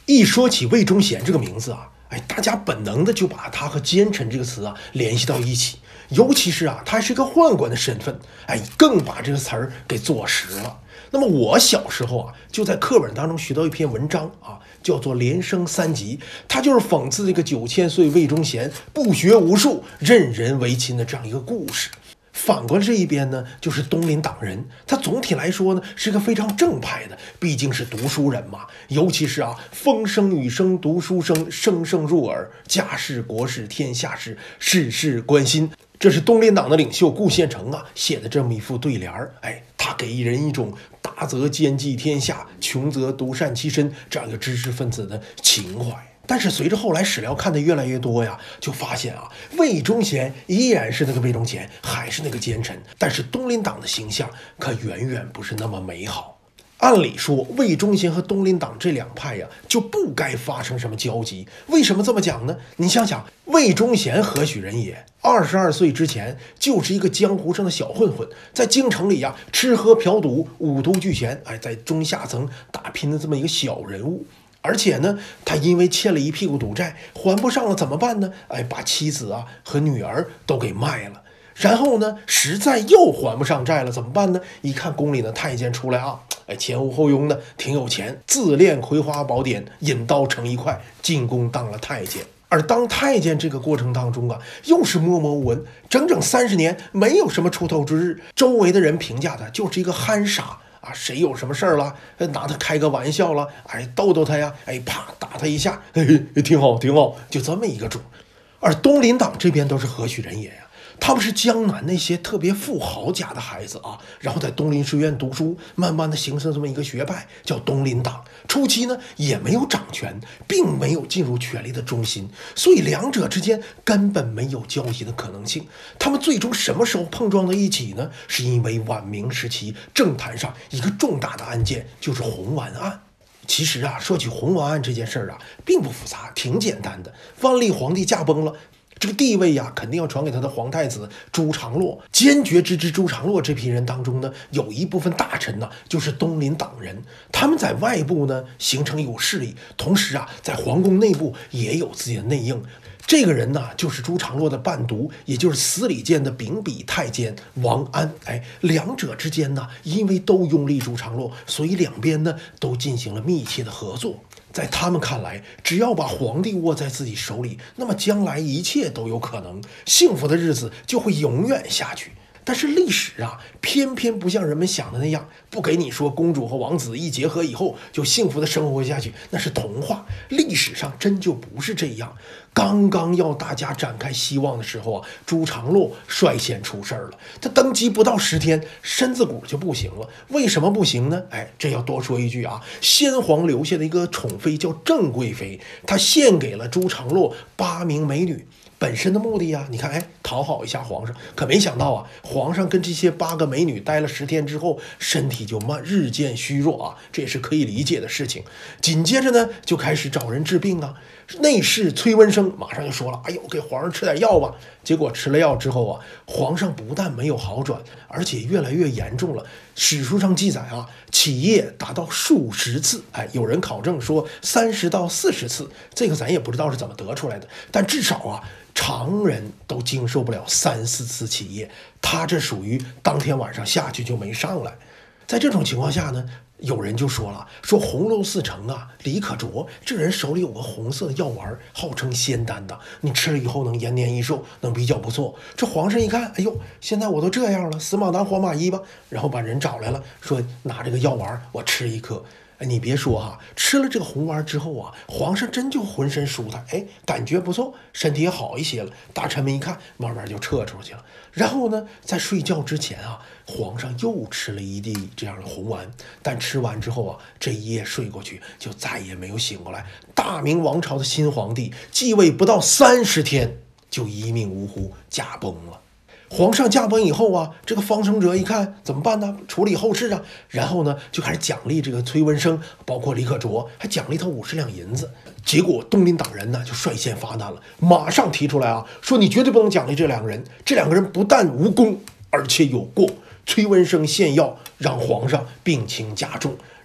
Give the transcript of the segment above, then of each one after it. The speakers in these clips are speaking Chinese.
一说起魏忠贤这个名字啊，大家本能的就把他和奸臣这个词啊联系到一起，尤其是他还是个宦官的身份，更把这个词儿给坐实了。那么我小时候就在课本当中学到一篇文章叫做《连升三集》，它就是讽刺这个9000岁魏忠贤不学无术、任人唯亲的这样一个故事。反过来这一边呢，就是东林党人，他总体来说呢是个非常正派的，毕竟是读书人嘛。尤其是风声雨声读书声，声声入耳，家事国事天下事，事事关心。这是东林党的领袖顾宪成写的这么一副对联儿。他给人一种大则兼济天下，穷则独善其身这样一个知识分子的情怀。但是随着后来史料看的越来越多就发现魏忠贤依然是那个魏忠贤，还是那个奸臣，但是东林党的形象可远远不是那么美好。按理说魏忠贤和东林党这两派就不该发生什么交集。为什么这么讲呢？你想想，魏忠贤何许人也？22岁之前就是一个江湖上的小混混，在京城里吃喝嫖赌，五毒俱全，在中下层打拼的这么一个小人物。而且呢，他因为欠了一屁股赌债，还不上了怎么办呢？把妻子和女儿都给卖了。然后呢，实在又还不上债了怎么办呢？一看宫里的太监出来前呼后拥的，挺有钱，自练《葵花宝典》，引刀成一块，进宫当了太监。而当太监这个过程当中又是默默无闻，整整30年没有什么出头之日。周围的人评价他就是一个憨傻谁有什么事儿了，拿他开个玩笑了，逗逗他呀，啪打他一下，挺好挺好，就这么一个主。而东林党这边都是何许人也他们是江南那些特别富豪家的孩子然后在东林书院读书，慢慢的形成这么一个学派，叫东林党。初期呢也没有掌权，并没有进入权力的中心，所以两者之间根本没有交集的可能性。他们最终什么时候碰撞到一起呢？是因为晚明时期政坛上一个重大的案件，就是红丸案。其实说起红丸案这件事儿并不复杂，挺简单的。万历皇帝驾崩了，这个地位肯定要传给他的皇太子朱常洛。坚决支持朱常洛这批人当中呢，有一部分大臣就是东林党人，他们在外部呢形成有势力，同时在皇宫内部也有自己的内应。这个人就是朱常洛的伴读，也就是司礼监的秉笔太监王安。两者之间因为都拥立朱常洛，所以两边呢都进行了密切的合作。在他们看来，只要把皇帝握在自己手里，那么将来一切都有可能，幸福的日子就会永远下去。但是历史偏偏不像人们想的那样，不给你说公主和王子一结合以后就幸福的生活下去，那是童话。历史上真就不是这样。刚刚要大家展开希望的时候朱常洛率先出事了。他登基不到10天，身子骨就不行了。为什么不行呢？这要多说一句先皇留下的一个宠妃叫郑贵妃，她献给了朱常洛8名美女。本身的目的你看讨好一下皇上，可没想到皇上跟这些8个美女待了10天之后，身体就日渐虚弱这也是可以理解的事情。紧接着呢就开始找人治病内侍崔文生马上就说了，给皇上吃点药吧。结果吃了药之后皇上不但没有好转，而且越来越严重了。史书上记载起夜达到数十次，有人考证说30到40次，这个咱也不知道是怎么得出来的，但至少常人都经受不了3、4次起夜，他这属于当天晚上下去就没上来。在这种情况下呢，有人就说了，说红楼4丞李可灼这人手里有个红色的药丸，号称仙丹的，你吃了以后能延年益寿，能比较不错。这皇上一看，现在我都这样了，死马当活马医吧，然后把人找来了，说拿这个药丸我吃一颗。你别说吃了这个红丸之后皇上真就浑身舒坦，感觉不错，身体也好一些了。大臣们一看，慢慢就撤出去了。然后呢，在睡觉之前皇上又吃了一粒这样的红丸，但吃完之后这一夜睡过去，就再也没有醒过来。大明王朝的新皇帝继位不到30天，就一命呜呼，驾崩了。皇上驾崩以后这个方承哲一看怎么办呢？处理后事然后呢就开始奖励这个崔文生，包括李可灼，还奖励他50两银子。结果东林党人呢就率先发难了，马上提出来说你绝对不能奖励这2个人，这2个人不但无功，而且有过。崔文生献药让皇上病情加重，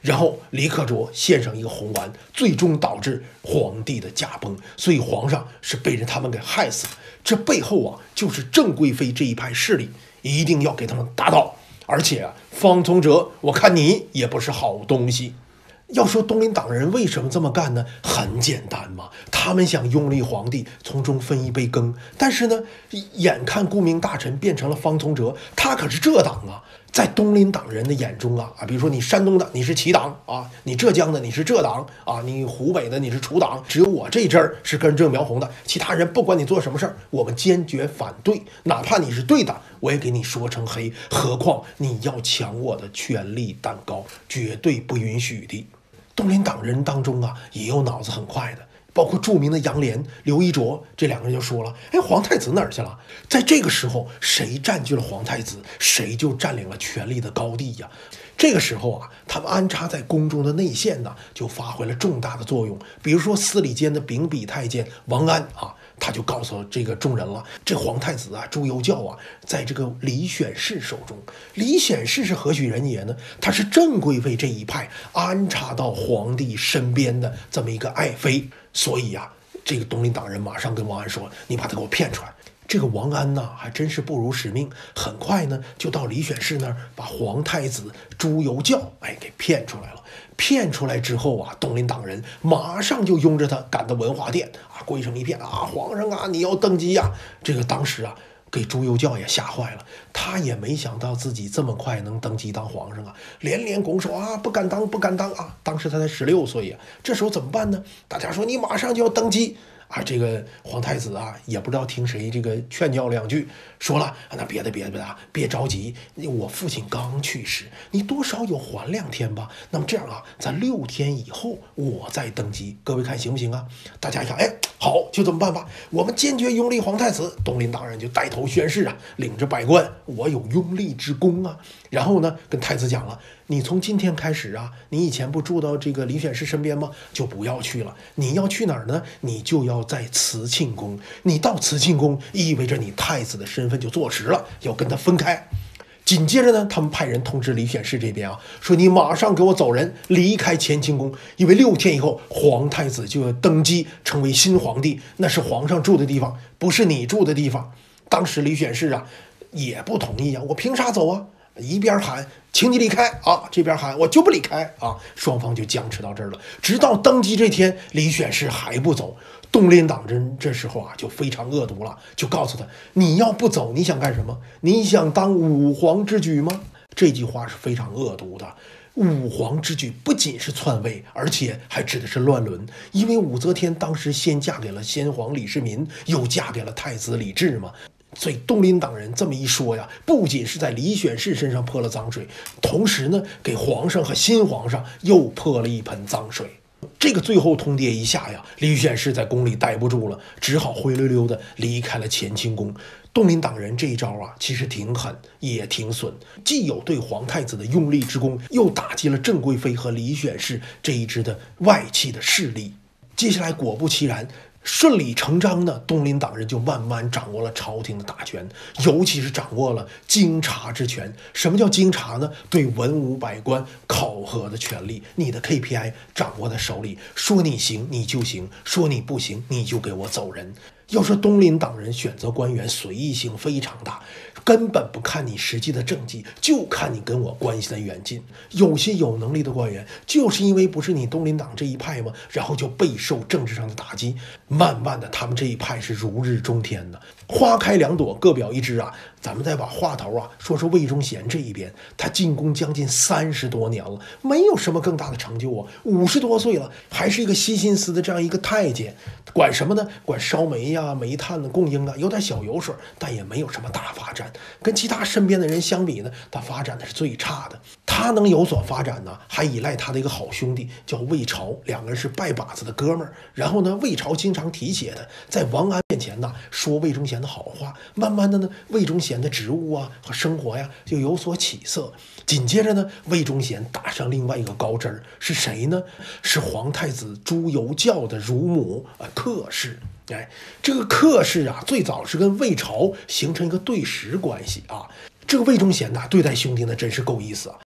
然后李可灼献上一个红丸，最终导致皇帝的驾崩，所以皇上是被人他们给害死的。这背后啊，就是郑贵妃这一派势力，一定要给他们打倒。而且啊，方从哲，我看你也不是好东西。要说东林党人为什么这么干呢？很简单嘛，他们想拥立皇帝，从中分一杯羹。但是呢，眼看顾命大臣变成了方从哲，他可是浙党啊。在东林党人的眼中啊，比如说你山东的你是齐党啊，你浙江的你是浙党啊，你湖北的你是楚党，只有我这阵儿是根正苗红的，其他人不管你做什么事儿，我们坚决反对，哪怕你是对的，我也给你说成黑。何况你要抢我的权力蛋糕，绝对不允许的。东林党人当中啊，也有脑子很快的。包括著名的杨涟、刘一卓，这两个人就说了：“哎，皇太子哪儿去了？”在这个时候，谁占据了皇太子，谁就占领了权力的高地呀。这个时候啊，他们安插在宫中的内线呢，就发挥了重大的作用。比如说司礼监的秉笔太监王安啊，他就告诉这个众人了：这皇太子啊，朱由校啊，在这个李选侍手中。李选侍是何许人也呢？他是郑贵妃这一派安插到皇帝身边的这么一个爱妃。所以啊，这个东林党人马上跟王安说：“你把他给我骗出来。”这个王安呢，还真是不辱使命，很快呢就到李选侍那儿，把皇太子朱由校给骗出来了。骗出来之后啊，东林党人马上就拥着他赶到文华殿啊，跪成一片啊，皇上啊，你要登基呀！这个当时啊，给朱由校也吓坏了，他也没想到自己这么快能登基当皇上啊，连连拱手啊，不敢当，不敢当啊！当时他才16岁呀，这时候怎么办呢？大家说你马上就要登基啊！这个皇太子啊，也不知道听谁这个劝教两句，说了那别着急，我父亲刚去世，你多少有缓2天吧。那么这样啊，在6天以后我再登基，各位看行不行啊？大家一看，好，就这么办吧，我们坚决拥立皇太子。东林党人就带头宣誓啊，领着百官，我有拥立之功啊。然后呢，跟太子讲了，你从今天开始啊，你以前不住到这个李选侍身边吗？就不要去了。你要去哪儿呢？你就要在慈庆宫。你到慈庆宫，意味着你太子的身份就坐实了，要跟他分开。紧接着呢，他们派人通知李选侍这边啊，说你马上给我走人，离开乾清宫，因为6天以后皇太子就要登基，成为新皇帝，那是皇上住的地方，不是你住的地方。当时李选侍啊也不同意啊，我凭啥走啊？一边喊请你离开啊，这边喊我就不离开啊，双方就僵持到这儿了。直到登基这天，李选侍还不走。东林党人这时候啊就非常恶毒了，就告诉他，你要不走，你想干什么？你想当武皇之举吗？这句话是非常恶毒的。武皇之举不仅是篡位，而且还指的是乱伦，因为武则天当时先嫁给了先皇李世民，又嫁给了太子李治嘛。所以东林党人这么一说呀，不仅是在李选侍身上泼了脏水，同时呢，给皇上和新皇上又泼了一盆脏水。这个最后通牒一下呀，李选侍在宫里待不住了，只好灰溜溜的离开了乾清宫。东林党人这一招啊，其实挺狠，也挺损，既有对皇太子的拥立之功，又打击了郑贵妃和李选侍这一支的外戚的势力。接下来果不其然，顺理成章的，东林党人就慢慢掌握了朝廷的大权，尤其是掌握了京察之权。什么叫京察呢？对文武百官考核的权利，你的 KPI 掌握在手里，说你行你就行，说你不行你就给我走人。要说东林党人选择官员随意性非常大，根本不看你实际的政绩，就看你跟我关系的远近。有些有能力的官员，就是因为不是你东林党这一派嘛，然后就备受政治上的打击。慢慢的，他们这一派是如日中天的。花开两朵，各表一枝啊。咱们再把话头啊说说魏忠贤这一边，他进宫将近30多年了，没有什么更大的成就啊，50多岁了，还是一个西辛斯的这样一个太监，管什么呢？管烧煤呀、煤炭的供应啊，有点小油水，但也没有什么大发展。跟其他身边的人相比呢，他发展的是最差的。他能有所发展呢，还依赖他的一个好兄弟叫魏朝，两个人是拜把子的哥们儿。然后呢，魏朝经常提携他，在王安面前呢说魏忠贤的好话，慢慢的呢，魏忠贤的职务啊和生活呀就有所起色。紧接着呢，魏忠贤打上另外一个高枝儿，是谁呢？是皇太子朱由校的乳母客氏。这个客氏啊，最早是跟魏朝形成一个对食关系啊。这个魏忠贤呐，对待兄弟呢真是够意思啊。